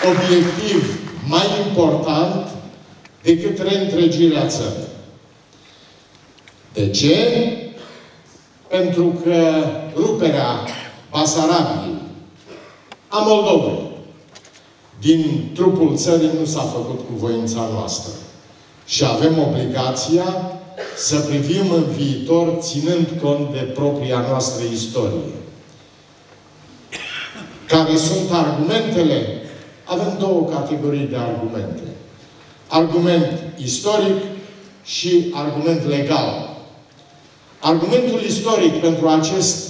obiectiv mai important decât reîntregirea țării. De ce? Pentru că ruperea Basarabiei, a Moldovei, din trupul țării nu s-a făcut cu voința noastră. Și avem obligația să privim în viitor ținând cont de propria noastră istorie. Care sunt argumentele? Avem două categorii de argumente. Argument istoric și argument legal. Argumentul istoric pentru acest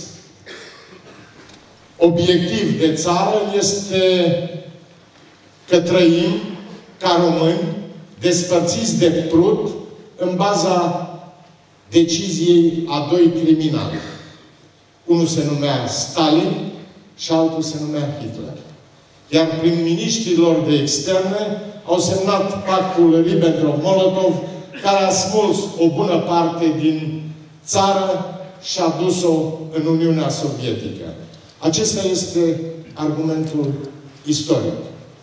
obiectiv de țară este că trăim ca români despărțiți de Prut în baza deciziei a doi criminali. Unul se numea Stalin și altul se numea Hitler. Iar prim-ministrilor de externe au semnat pactul Ribbentrop-Molotov, care a smuls o bună parte din țară și a dus-o în Uniunea Sovietică. Acesta este argumentul istoric.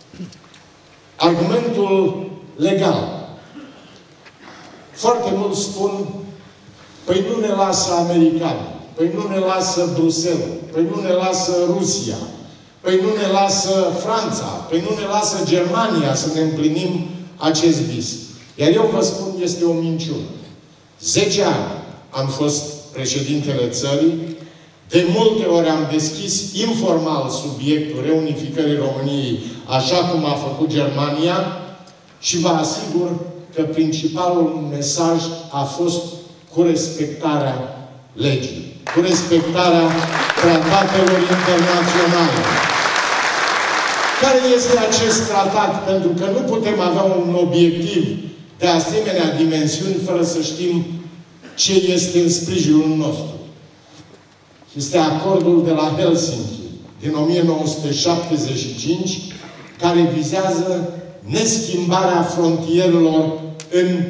Argumentul legal. Foarte mulți spun, păi nu ne lasă americanii, păi nu ne lasă Bruxelles, păi nu ne lasă Rusia, păi nu ne lasă Franța, păi nu ne lasă Germania să ne împlinim acest vis. Iar eu vă spun, este o minciună. 10 ani am fost președintele țării, de multe ori am deschis informal subiectul reunificării României, așa cum a făcut Germania, și vă asigur că principalul mesaj a fost cu respectarea legii, cu respectarea tratatelor internaționale. Care este acest tratat? Pentru că nu putem avea un obiectiv de asemenea dimensiuni fără să știm ce este în sprijinul nostru. Este acordul de la Helsinki din 1975, care vizează neschimbarea frontierelor în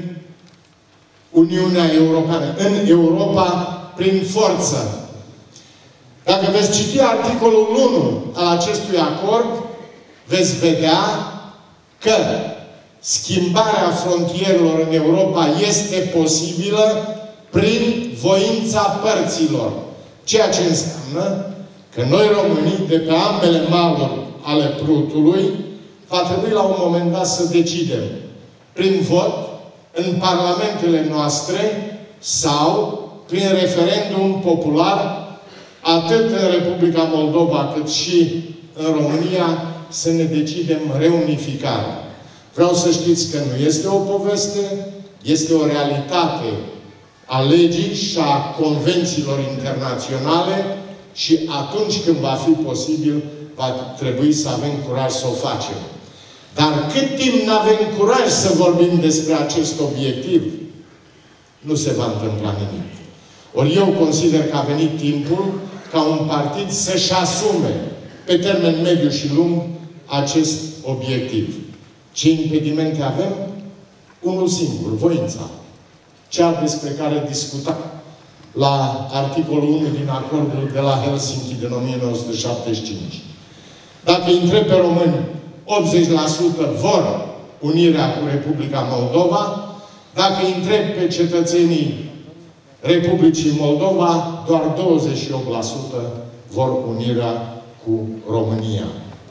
Uniunea Europeană, în Europa, prin forță. Dacă veți citi articolul 1 al acestui acord, veți vedea că schimbarea frontierelor în Europa este posibilă prin voința părților. Ceea ce înseamnă că noi românii, de pe ambele maluri ale Prutului, va trebui la un moment dat să decidem prin vot în parlamentele noastre sau prin referendum popular, atât în Republica Moldova cât și în România, să ne decidem reunificarea. Vreau să știți că nu este o poveste, este o realitate a legii și a convențiilor internaționale și atunci când va fi posibil, va trebui să avem curaj să o facem. Dar cât timp nu avem curaj să vorbim despre acest obiectiv, nu se va întâmpla nimic. Ori eu consider că a venit timpul ca un partid să-și asume pe termen mediu și lung acest obiectiv. Ce impedimente avem? Unul singur, voința. Cea despre care discutam la articolul 1 din acordul de la Helsinki din 1975. Dacă îi întreb pe români, 80% vor unirea cu Republica Moldova. Dacă îi întreb pe cetățenii Republicii Moldova, doar 28% vor unirea cu România.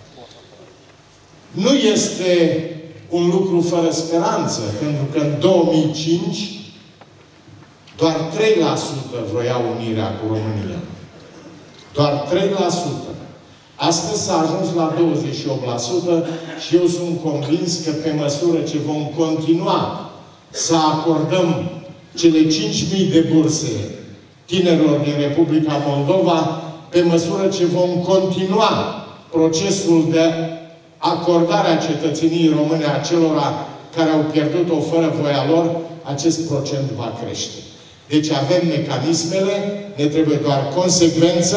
Nu este un lucru fără speranță, pentru că în 2005 doar 3% vroiau unirea cu România. Doar 3%. Astăzi s-a ajuns la 28% și eu sunt convins că pe măsură ce vom continua să acordăm cele 5.000 de burse tinerilor din Republica Moldova, pe măsură ce vom continua procesul de acordare a cetățeniei române a celora care au pierdut-o fără voia lor, acest procent va crește. Deci avem mecanismele, ne trebuie doar consecvență,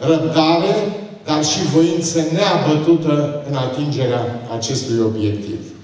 răbdare, dar și voință neabătută în atingerea acestui obiectiv.